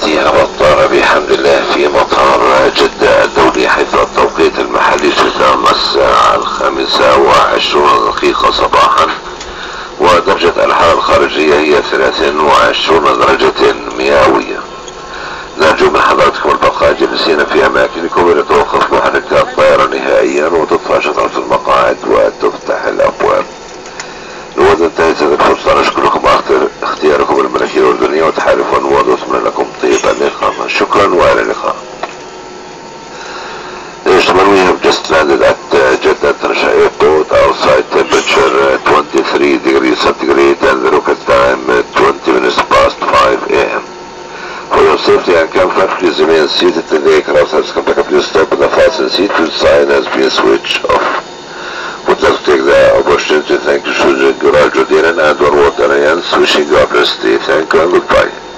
فيها بطارة بحمد الله في مطار جدة الدولي، حيث التوقيت المحلي تم الساعة 5:20 صباحا، ودرجة الحرارة الخارجية هي 23 درجة مئوية. نرجو من حضراتكم البقاء جالسين في أماكنكم لتوقف محركات الطائرة نهائيا وتطفى شطرة المقاعد وتفتح الأبواب. نود انتهت هذه الفرصة نشكركم اختياركم الملكية الأردنية وتحالفا ونتمنى لكم طيب الإقامة. شكرا وإلى اللقاء. Gentlemen, we have just landed at Jeddah International Airport. Outside temperature 23 degrees centigrade and the local time 20 minutes past 5 a.m. For your safety and comfort, please remain seated in the aircraft as compared. Please stop the fasten seat which sign has been switched off. Would like to take the opportunity to thank you, Shujin Gural Jodiran and Warwat Alliance, wishing you a blessed day. Thank you and goodbye.